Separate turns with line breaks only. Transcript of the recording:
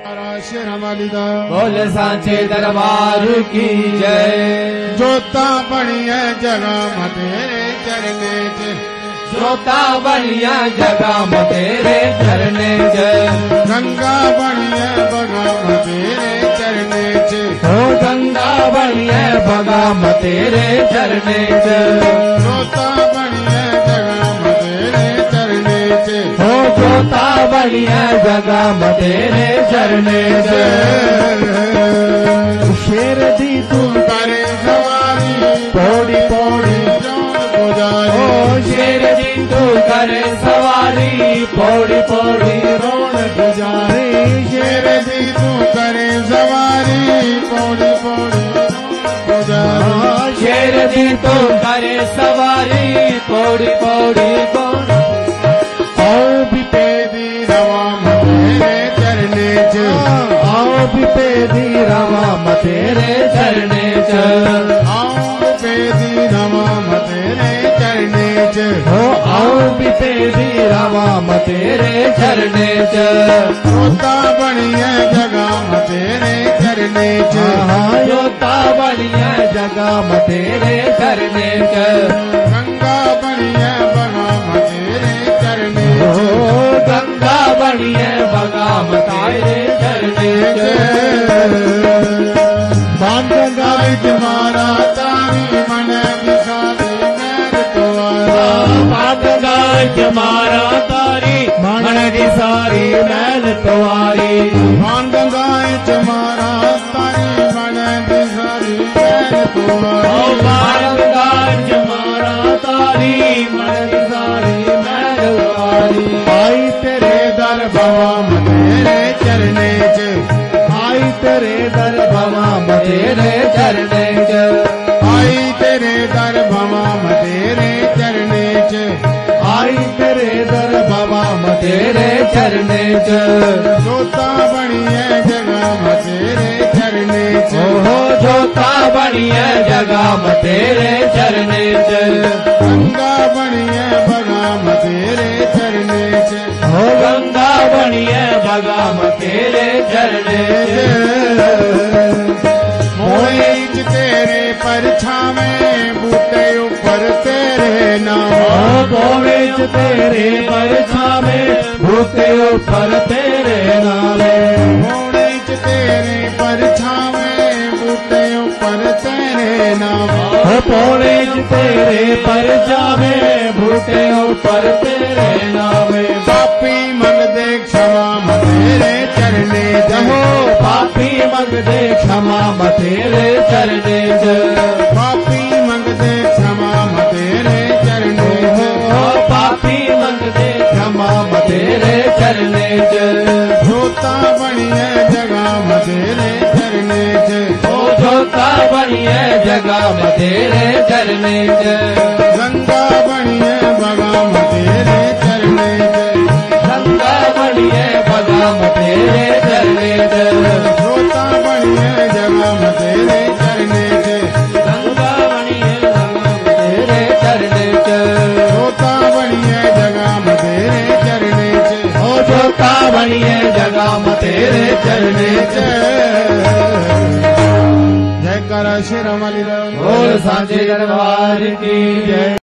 बोल सांचे दरबार की जय।
जोता बढ़िया जगह तेरे चरने च,
जोता बढ़िया जगह तेरे चरने जय।
गंगा बढ़िया बगाम तेरे चरने च,
हो गंगा बढ़िया बगाम तेरे चरने च।
जोता बढ़िया जगह तेरे चरने च,
हो जोता बढ़िया जगह तेरे चरने च। शेर दी तू
करे सवारी
पौड़ी पौड़ी
जौन गुजारी।
ओ शेर दी तू करे सवारी पौड़ी पौड़ी रोण गुजारी।
शेर दी तू करे सवारी पौड़ी पौड़ी गुजारी।
शेर दी तू करे सवारी पौड़ी पौड़ी कौन
आओ बिपेदी रवा तेरे चरने च,
आओ बिपेदी रवा तेरे चरने च।
आओ बिपेदी रवा तेरे चरने च,
हो आओ बिपेदी रवा तेरे चरने च।
जोता बढ़िया जगह तेरे चरने च,
जोता बढ़िया जगह तेरे चरने च।
गंगा बढ़िया बगाम तेरे चरने
हो
च,
गंगा बढ़िया बगाम तेरे चरने च।
बांध गाय मारा तारी मन विसारी मैर तुम्हारा।
बात गाय मारा तारी मन की सारी मैल तुम्हारी।
बांध गाय मारा तारी मन विसारी मैर तुम्हारी।
बात गाय मारा तारी मन की सारी मैल तुम्हारी।
आई तेरे दर भवा तेरे चरने च,
आई तेरे दर भवा तेरे चरने च।
आई तेरे दर भवा तेरे चरने च,
आई तेरे दर भवा तेरे चरने च।
जोता बढ़िया जगह तेरे चरने च,
हो जोता बढ़िया जगह तेरे चरने च।
गंगा बढ़िया बगाम तेरे चरने च,
हो गंगा बढ़िया बगाम तेरे चरने च।
मोए च तेरे परछावे बूटे ऊपर तेरे नाम।
बोवे च तेरे परछावे भूते ऊपर तेरे नामे।
मोए च तेरे परछावे बूटे ऊपर तेरे नाम।
पौड़े च तेरे परछावे भूते ऊपर तेरे नामे।
पापी मंग दे क्षमा तेरे चरने च,
हो पापी मंग दे क्षमा तेरे चरने च।
पापी मंग दे क्षमा तेरे चरने च,
हो पापी मंग दे क्षमा तेरे चरने च।
जोता बढ़िया जगह तेरे चरने च,
हो जोता बढ़िया जगह तेरे चरने च।
गंगा बढ़िया बगाम तेरे चरने च,
गंगा बढ़िया बगाम तेरे चरने च।
जोता बढ़िया जगह तेरे चरने च,
गंगा बढ़िया बगाम तेरे चरने च।
जोता बढ़िया जगह तेरे चरने च,
हो जोता बढ़िया जगह तेरे चरने च।
जयकारा श्री राम।
बोल सांचे दरबार की जय।